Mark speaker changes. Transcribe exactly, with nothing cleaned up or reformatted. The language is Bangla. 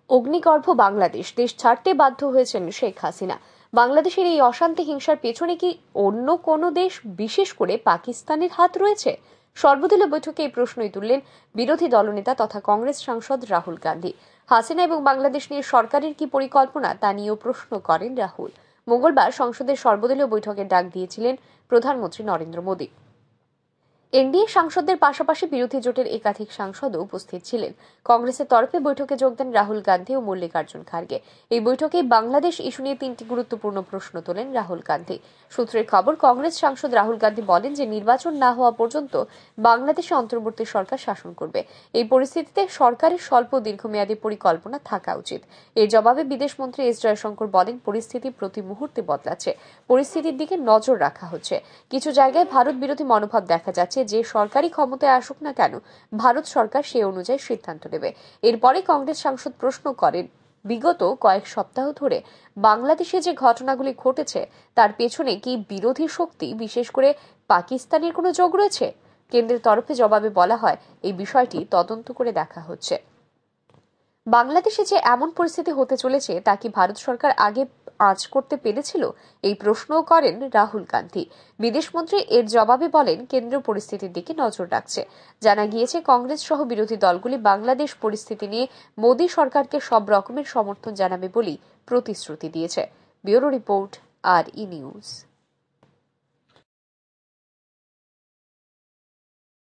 Speaker 1: অগ্নিগর্ভ বাংলাদেশ, দেশ ছাড়তে বাধ্য হয়েছেন শেখ হাসিনা। বাংলাদেশের এই অশান্তি হিংসার পেছনে কি অন্য কোনো দেশ, বিশেষ করে পাকিস্তানের হাত রয়েছে? সর্বদলীয় বৈঠকে এই প্রশ্নই তুললেন বিরোধী দলনেতা তথা কংগ্রেস সাংসদ রাহুল গান্ধী। হাসিনা এবং বাংলাদেশ নিয়ে সরকারের কি পরিকল্পনা তা নিয়েও প্রশ্ন করেন রাহুল। মঙ্গলবার সংসদের সর্বদলীয় বৈঠকের ডাক দিয়েছিলেন প্রধানমন্ত্রী নরেন্দ্র মোদী। এনডিএ সাংসদদের পাশাপাশি বিরোধী জোটের একাধিক সাংসদও উপস্থিত ছিলেন। কংগ্রেসের তরফে বৈঠকে যোগ দেন রাহুল গান্ধী ও মল্লিকার্জুন খার্গে। এই বৈঠকে বাংলাদেশ ইস্যু নিয়ে তিনটি গুরুত্বপূর্ণ প্রশ্ন তোলেন রাহুল গান্ধী। সূত্রের খবর, কংগ্রেস সাংসদ রাহুল গান্ধী বলেন যে নির্বাচন না হওয়া পর্যন্ত বাংলাদেশে অন্তর্বর্তী সরকার শাসন করবে। এই পরিস্থিতিতে সরকারের স্বল্প দীর্ঘমেয়াদী পরিকল্পনা থাকা উচিত। এর জবাবে বিদেশমন্ত্রী এস জয়শঙ্কর বলেন, পরিস্থিতি প্রতি মুহূর্তে বদলাচ্ছে, পরিস্থিতির দিকে নজর রাখা হচ্ছে। কিছু জায়গায় ভারত বিরোধী মনোভাব দেখা যাচ্ছে। যে সরকারি ক্ষমতায় আসুক না কেন, ভারত সরকার সে অনুযায়ী সিদ্ধান্ত নেবে। এরপরে কংগ্রেস সাংসদ প্রশ্ন করেন, বিগত কয়েক সপ্তাহ ধরে বাংলাদেশে যে ঘটনাগুলি ঘটেছে তার পেছনে কি বিরোধী শক্তি, বিশেষ করে পাকিস্তানের কোনো যোগ রয়েছে? কেন্দ্রের তরফে জবাবে বলা হয়, এই বিষয়টি তদন্ত করে দেখা হচ্ছে। বাংলাদেশে যে এমন পরিস্থিতি হতে চলেছে তা কি ভারত সরকার আগে আঁচ করতে পেরেছিল? এই প্রশ্নও করেন রাহুল গান্ধী। বিদেশমন্ত্রী এর জবাবে বলেন, কেন্দ্র পরিস্থিতির দিকে নজর রাখছে। জানা গিয়েছে, কংগ্রেস সহ বিরোধী দলগুলি বাংলাদেশ পরিস্থিতি নিয়ে মোদী সরকারকে সব রকমের সমর্থন জানাবে বলেই প্রতিশ্রুতি দিয়েছে। Bureau report, R E news.